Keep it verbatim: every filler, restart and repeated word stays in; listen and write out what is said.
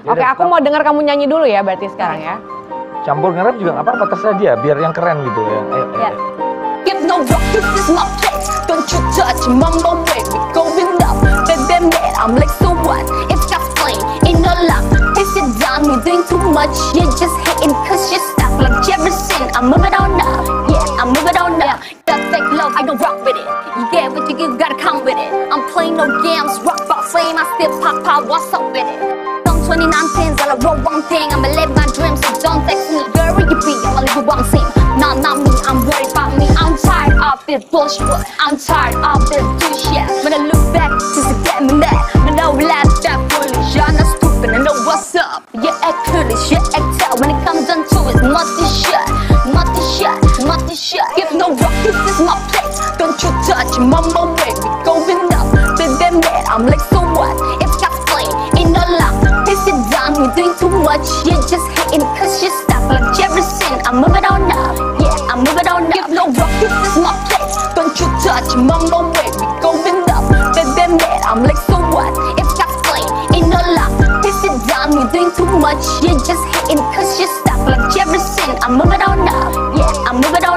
Oke, aku mau dengar kamu nyanyi dulu ya berarti sekarang ya. Campur nge-rap juga nggak apa-apa, terserah dia, biar yang keren gitu ya. Ayo, ayo. Ya. Give no rock, this is my place. Don't you touch mama way. We going up, baby man. I'm like so what? It's got flame, ain't no luck. This is done, you doing too much. You're just hating cause you're stuck like Jefferson. I'm moving on up, yeah, I'm moving on up. That fake love, I don't rock with it. You get what you give, gotta come with it. I'm playing no games, rock by flame. I still pop pop, what's up with it? twenty-nine pins, all I wrote one thing. I'ma live my dreams, so don't text me. Girl, where you be? I'ma leave you one scene. Nah, not me, I'm worried about me. I'm tired of this bullshit. I'm tired of this bullshit. When I look back, just to get me mad. When I laugh, that foolish. You're not stupid, I know what's up. You act foolish, you act tough. When it comes down to it, multi shit, multi shit, multi shit. Give no rock, this is my place. Don't you touch mama way. We going up, baby man. I'm like so what? It's got flame, ain't no luck. You're doing too much, you're just hating cause you're stuck like Jefferson. I'm moving on up, yeah, I'm moving on up. Give no rock, this is my place. Don't you touch mama way. We going up, baby man. I'm like so what? It's got flame, ain't no luck. This is done, you're doing too much. You're just hating cause you're stuck like Jefferson. I'm moving on up, yeah, I'm moving on up.